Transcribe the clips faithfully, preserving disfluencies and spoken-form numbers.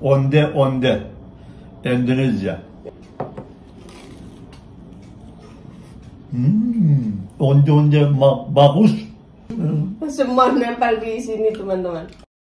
Onde onde. Endonezya. Hmm. Onde onde bagus. Semua nempel di sini teman-teman.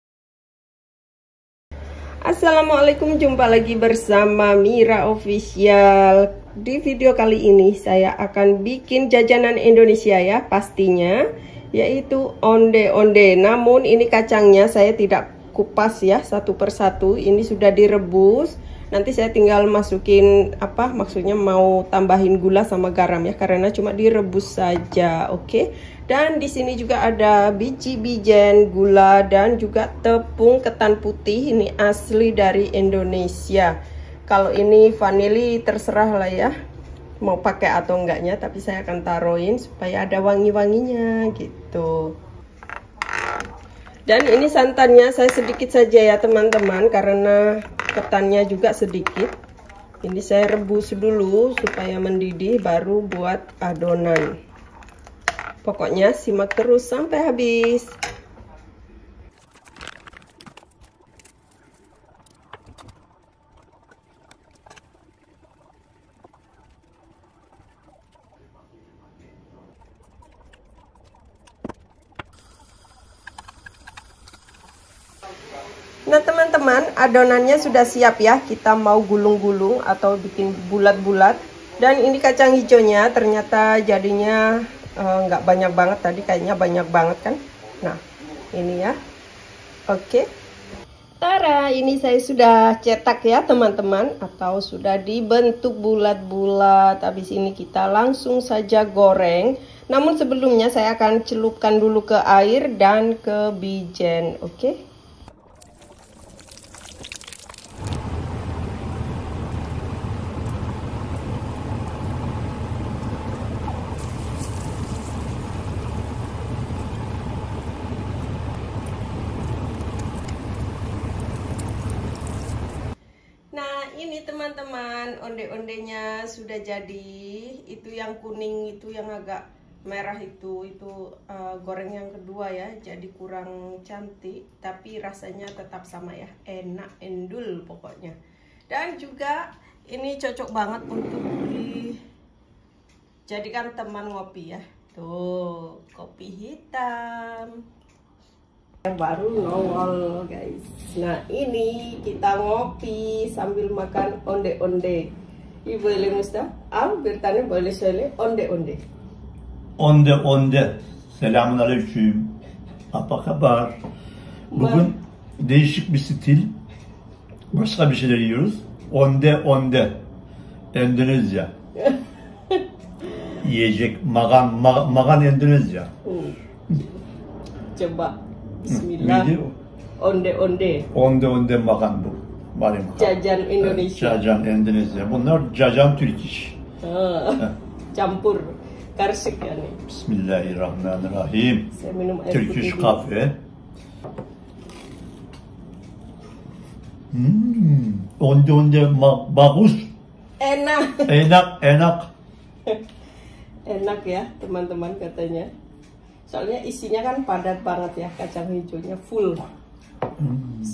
Assalamualaikum, jumpa lagi bersama Mira Official. Di video kali ini saya akan bikin jajanan Indonesia ya pastinya, yaitu onde-onde. Namun ini kacangnya saya tidak kupas ya satu persatu, ini sudah direbus. Nanti saya tinggal masukin apa maksudnya mau tambahin gula sama garam ya, karena cuma direbus saja, oke? Okay? Dan di sini juga ada biji bijen, gula dan juga tepung ketan putih. Ini asli dari Indonesia. Kalau ini vanili terserah lah ya, mau pakai atau enggaknya, tapi saya akan taruhin supaya ada wangi-wanginya gitu. Dan ini santannya saya sedikit saja ya teman-teman, karena ketannya juga sedikit. Ini saya rebus dulu supaya mendidih, baru buat adonan. Pokoknya simak terus sampai habis. Nah teman-teman, adonannya sudah siap ya. Kita mau gulung-gulung atau bikin bulat-bulat. Dan ini kacang hijaunya ternyata jadinya nggak uh, banyak banget, tadi kayaknya banyak banget kan. Nah ini ya, oke okay. Tara, ini saya sudah cetak ya teman-teman, atau sudah dibentuk bulat-bulat. Habis ini kita langsung saja goreng. Namun sebelumnya saya akan celupkan dulu ke air dan ke bijen, oke okay? Nah ini teman-teman, onde-ondenya sudah jadi. Itu yang kuning, itu yang agak merah itu itu uh, goreng yang kedua ya, jadi kurang cantik tapi rasanya tetap sama ya, enak endul pokoknya. Dan juga ini cocok banget untuk dijadikan teman ngopi ya. Tuh, kopi hitam yang baru nongol guys. Nah ini kita ngopi sambil makan onde-onde. Ibu boleh Musta? Al bertanya boleh söyle onde-onde. Onde-onde. Selamun aleyküm. Apa kabar? Bugün değişik bir stil. Başka bir şeyler yiyoruz. Onde-onde. Endonezya. Yiyecek. Magan, magan, magan Endonezya. Hmm. Coba. Bismillah. Onde-onde. Onde-onde makan bu. Mari makan. Jajan Indonesia. Jajan Endonezya. Bunlar jajan Türk iş. Campur. Karışık yani. Bismillahirrahmanirrahim. Saya minum air Turkish putih. kahve. Hmm. Onde-onde bagus. Enak. Enak, enak. Enak ya teman-teman katanya. Soalnya isinya kan padat banget ya, kacang hijaunya full. Hmm.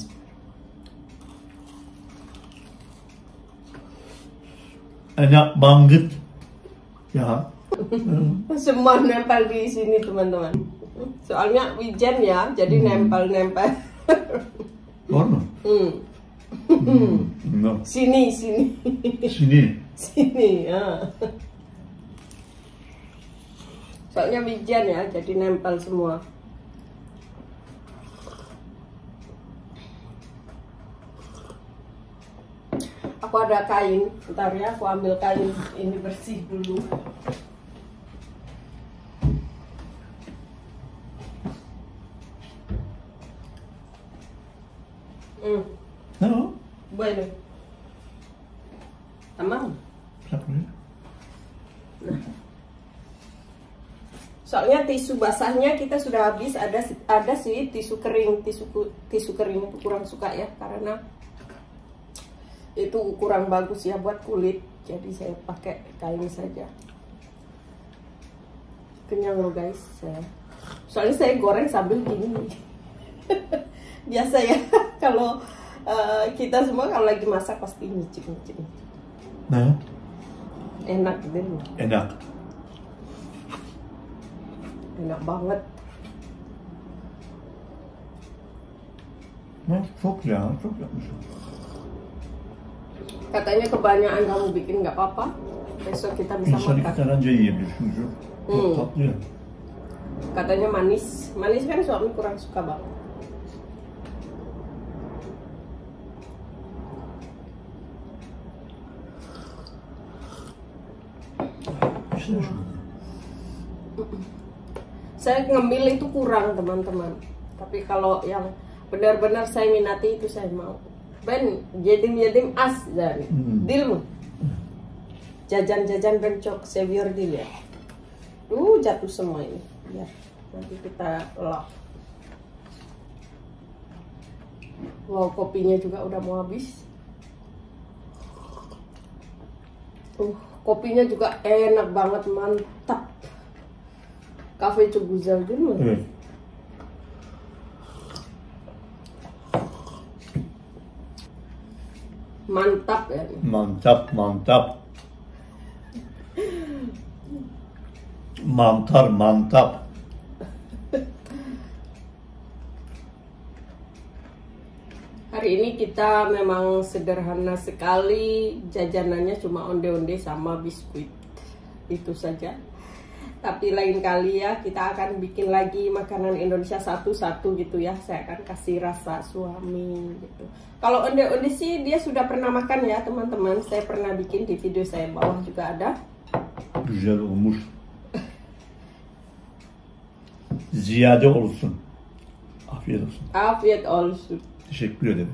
Enak banget. Ya. Semua nempel di sini teman-teman. Soalnya wijen ya, jadi nempel-nempel. Doğru mu? Hmm. Hmm. No. Sini, sini. Sini. Sini, ya. Soalnya wijen ya, jadi nempel semua. Aku ada kain, bentar ya, aku ambil kain ini bersih dulu. Hmm. No. Boleh. Tamam. Nah. Soalnya tisu basahnya kita sudah habis, ada ada sih tisu kering, tisu tisu kering itu kurang suka ya, karena itu kurang bagus ya buat kulit, jadi saya pakai kain saja. Kenyang loh guys saya. Soalnya saya goreng sambil gini. Biasa ya kalau uh, kita semua kalau lagi masak pasti nyicip-nyicip. Nah, Enak gitu. enak. Enak banget. Nah, çok ya, çok yapmışım. Katanya kebanyakan kamu bikin nggak apa-apa. Besok kita bisa İnsan iki makan. tane önce yiyebilir çünkü çok Hmm. tatlı ya. Katanya manis. Manis kan suami kurang suka banget. İşte şunu. Saya ngemil itu kurang teman-teman. Tapi kalau yang benar-benar saya minati itu saya mau. Ben yedim-yedim as dari Hmm. Dil mu? Jajan-jajan bencok sevier dil ya. Duh jatuh semua ini. Ya, nanti kita lap. Wow, kopinya juga udah mau habis. Uh, kopinya juga enak banget, mantap. Cafe Cuguzal dulu. Evet. Mantap ya. Mantap, mantap. Mantar, mantap. Hari ini kita memang sederhana sekali, jajanannya cuma onde-onde sama biskuit. Itu saja. Tapi lain kali ya kita akan bikin lagi makanan Indonesia satu-satu gitu ya. Saya akan kasih rasa suami gitu. Kalau onde-onde sih dia sudah pernah makan ya teman-teman. Saya pernah bikin di video saya bawah juga ada. Güzel olmuş. Ziyade olsun. Afiyet olsun. Afiyet olsun. Teşekkür ederim.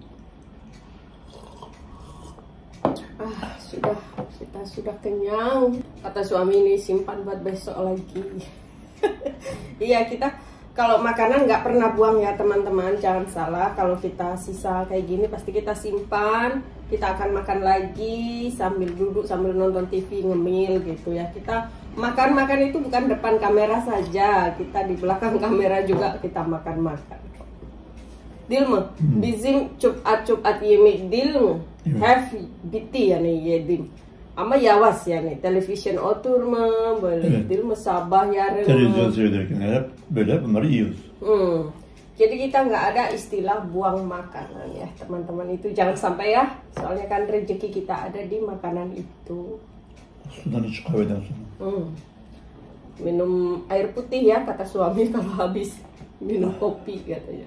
Ah, sudah, kita sudah kenyang. Kata suami ini simpan buat besok lagi. Iya, kita kalau makanan nggak pernah buang ya teman-teman. Jangan salah, kalau kita sisa kayak gini pasti kita simpan. Kita akan makan lagi sambil duduk, sambil nonton T V, ngemil gitu ya. Kita makan-makan itu bukan depan kamera saja. Kita di belakang kamera juga kita makan-makan. Dilma, Hmm. bizim çöp-at yemek değil mi? Evet. Hep bitti yani yedim. Ama yavaş yani televizyon oturma böyle Evet. değil mi sabah yarın. Televizyon seyrederken hep böyle bunları yiyoruz. Hmm. Jadi kita nggak ada istilah buang makanan ya teman-teman, itu jangan sampai ya. Soalnya kan rezeki kita ada di makanan itu. Sudan iç kahveden sonra. Hmm. Minum air putih ya kata suami kalau habis minum kopi katanya.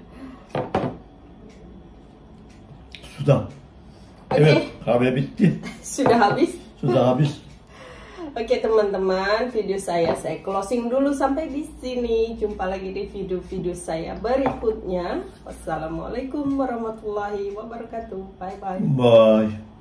Sudan. Oke. Evet, kahve bitti. Sudah habis? Sudah habis. Oke teman-teman, video saya saya closing dulu sampai di sini. Jumpa lagi di video-video saya berikutnya. Wassalamualaikum warahmatullahi wabarakatuh. Bye bye. Bye.